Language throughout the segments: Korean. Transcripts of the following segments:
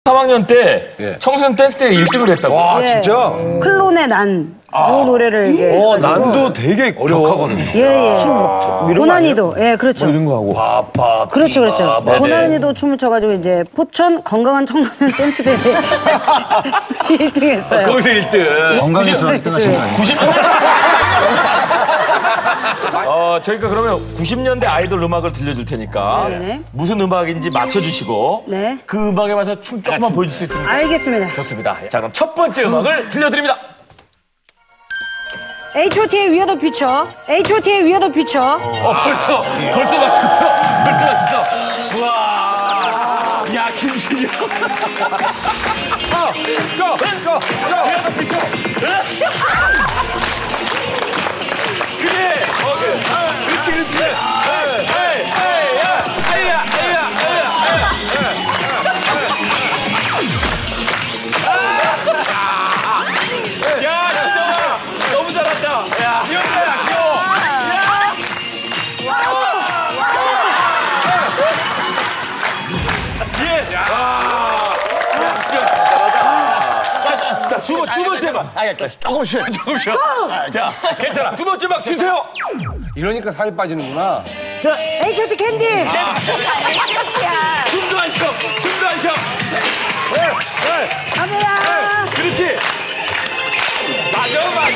3학년 때 청소년 댄스 대회 1등을 했다고. 와, 진짜? 클론의 난. 요 노래를 이제. 난도 되게 어려워하거든요. 예. 고난이도. 예, 그렇죠. 이런 거 하고. 그렇죠. 고난이도 춤을 춰가지고 이제 포천 건강한 청소년 댄스 대회 1등 했어요. 거기서 1등. 건강에서 1등 하신 거 아니에요? 90... 저희가 그러면 90년대 아이돌 음악을 들려줄 테니까 네네. 무슨 음악인지 맞춰주시고 네. 그 음악에 맞춰 춤 조금만 보여줄 수 있습니까? 알겠습니다. 좋습니다. 자, 그럼 첫 번째 음악을 들려드립니다. H.O.T의 We Are The Future. H.O.T의 We Are The Future. 벌써 맞췄어. 우와. 야, 김신영. 그래. 그렇지. 야, 신영아. 너무 잘한다. 야, 귀여워. 자, 두 번째 막. 조금 쉬어. 자, 괜찮아. 두 번째 막 주세요. 이러니까 살이 빠지는구나. 저 H.O.T 캔디. 숨도 안 쉬어. 카메라. 그렇지. 맞아.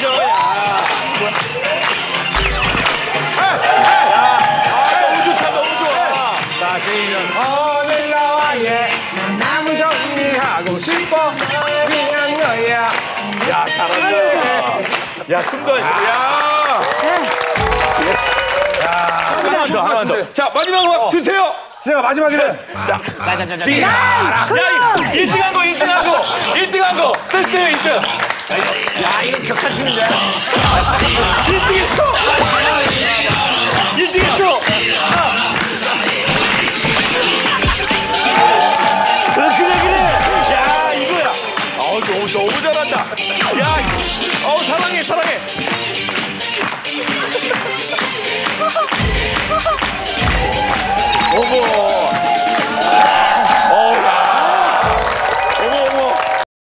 너무 좋아. 자, 세인은. 오늘 나와 나무 정리하고 싶어. 그냥 너야. 야, 잘한다. 야, 숨도 안 쉬어. 하나만 더. 자, 마지막 음악 주세요. 제가 마지막에는 자. 1등한 거. 됐어요, 1등. 야, 이거 격하치는데. 1등 했어. 그래. 야, 이거야. 너무 잘한다. 야, 사랑해.